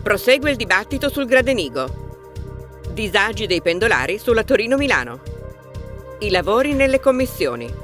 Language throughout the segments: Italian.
Prosegue il dibattito sul Gradenigo. Disagi dei pendolari sulla Torino-Milano. I lavori nelle commissioni.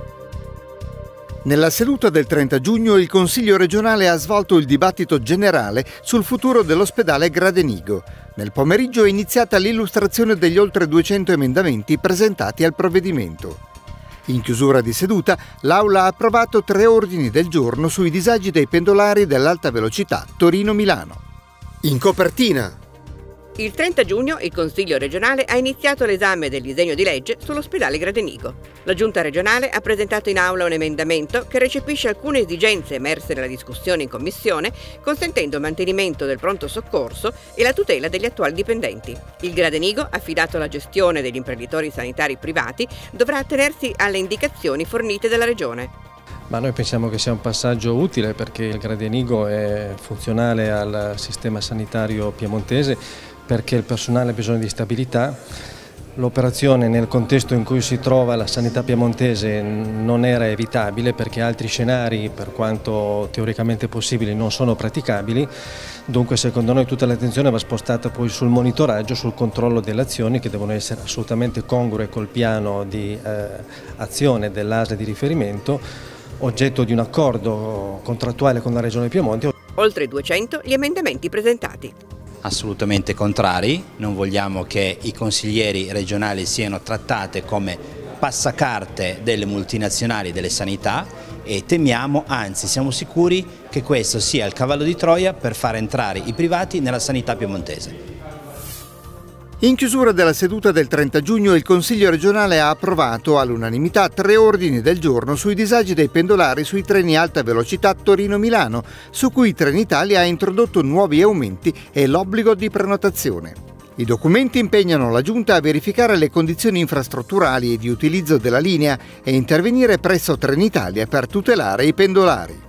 Nella seduta del 30 giugno il Consiglio regionale ha svolto il dibattito generale sul futuro dell'ospedale Gradenigo. Nel pomeriggio è iniziata l'illustrazione degli oltre 200 emendamenti presentati al provvedimento. In chiusura di seduta, l'Aula ha approvato 3 ordini del giorno sui disagi dei pendolari dell'alta velocità Torino-Milano. In copertina. Il 30 giugno il Consiglio regionale ha iniziato l'esame del disegno di legge sull'ospedale Gradenigo. La Giunta regionale ha presentato in aula un emendamento che recepisce alcune esigenze emerse nella discussione in commissione, consentendo il mantenimento del pronto soccorso e la tutela degli attuali dipendenti. Il Gradenigo, affidato alla gestione degli imprenditori sanitari privati, dovrà attenersi alle indicazioni fornite dalla Regione. Ma noi pensiamo che sia un passaggio utile perché il Gradenigo è funzionale al sistema sanitario piemontese, perché il personale ha bisogno di stabilità. L'operazione nel contesto in cui si trova la sanità piemontese non era evitabile perché altri scenari, per quanto teoricamente possibili, non sono praticabili. Dunque secondo noi tutta l'attenzione va spostata poi sul monitoraggio, sul controllo delle azioni che devono essere assolutamente congrue col piano di azione dell'ASL di riferimento, oggetto di un accordo contrattuale con la Regione Piemonte. Oltre 200 gli emendamenti presentati. Assolutamente contrari, non vogliamo che i consiglieri regionali siano trattate come passacarte delle multinazionali delle sanità e temiamo, anzi siamo sicuri che questo sia il cavallo di Troia per far entrare i privati nella sanità piemontese. In chiusura della seduta del 30 giugno il Consiglio regionale ha approvato all'unanimità 3 ordini del giorno sui disagi dei pendolari sui treni alta velocità Torino-Milano, su cui Trenitalia ha introdotto nuovi aumenti e l'obbligo di prenotazione. I documenti impegnano la Giunta a verificare le condizioni infrastrutturali e di utilizzo della linea e intervenire presso Trenitalia per tutelare i pendolari.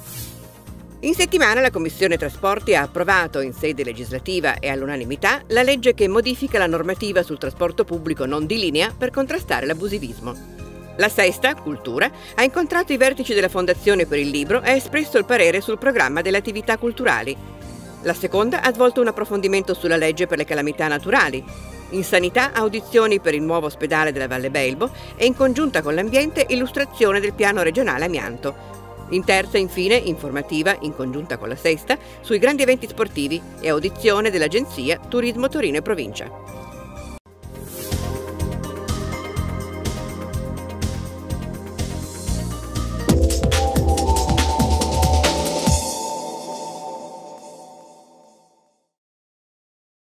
In settimana la Commissione Trasporti ha approvato in sede legislativa e all'unanimità la legge che modifica la normativa sul trasporto pubblico non di linea per contrastare l'abusivismo. La sesta, Cultura, ha incontrato i vertici della Fondazione per il Libro e ha espresso il parere sul programma delle attività culturali. La seconda ha svolto un approfondimento sulla legge per le calamità naturali. In sanità, audizioni per il nuovo ospedale della Valle Belbo e in congiunta con l'ambiente illustrazione del piano regionale amianto. In terza, infine, informativa, in congiunta con la sesta, sui grandi eventi sportivi e audizione dell'agenzia Turismo Torino e Provincia.